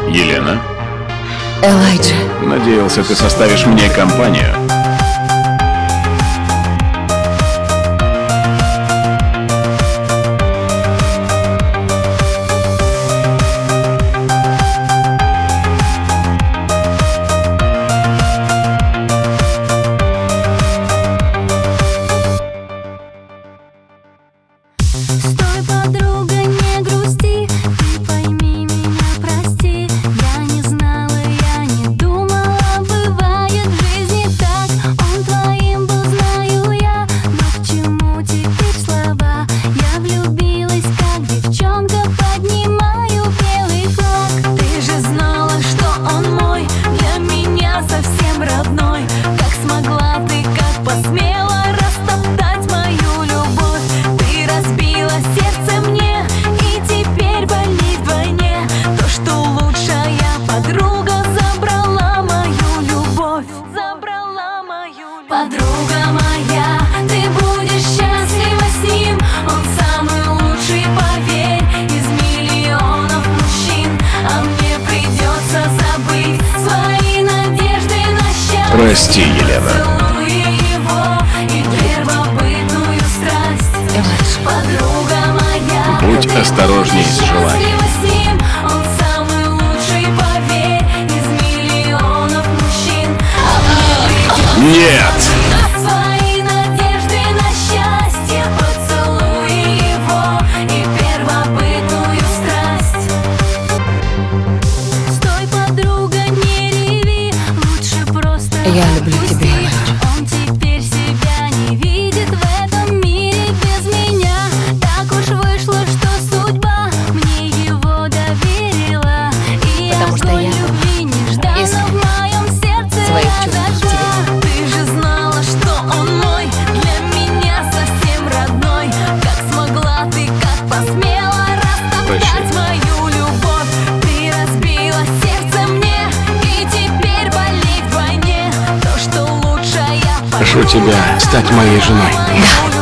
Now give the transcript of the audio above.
Елена? Элайджа. Надеялся, ты составишь мне компанию. Стой, подруга, не грусти, ты пойми меня, прости. Я не знала, я не думала, бывает в жизни так. Он твоим был, знаю я, но к чему теперь слова? Я влюбилась, как девчонка, поднимаю белый флаг. Ты же знала, что он мой, для меня совсем родной. Как смогла ты, как посмела растоптать мою любовь? Ты разбила сердце мне, и теперь болит вдвойне. То, что лучшая подруга забрала мою любовь. Забрала мою любовь. Подруга моя, ты будешь счастлива с ним. Он самый лучший, поверь, из миллионов мужчин. А мне придется забыть свои надежды на счастье. Прости, Елена. Целую его и первобытную страсть. Подруга моя, Будь осторожней с желанием. с ним. Он самый лучший, поверь, из миллионов мужчин. А мне придется Нет! свои надежды на счастье. Поцелуй его и первобытную страсть. Стой, подруга, не реви, лучше просто Я люблю тебя, отпусти. Элайджа. Он теперь себя не видит в этом мире без меня. Так уж вышло, что судьба мне его доверила. И Потому что огонь я любви нежданно искренне в моем сердце своих чувств к тебе. разожгла. Ты же знала, что он мой, для меня совсем родной. Как смогла ты, как посмела растоптать мою любовь? Ты разбила сердце мне, и теперь болит вдвойне. То, что лучшая Прошу тебя стать моей женой. подруга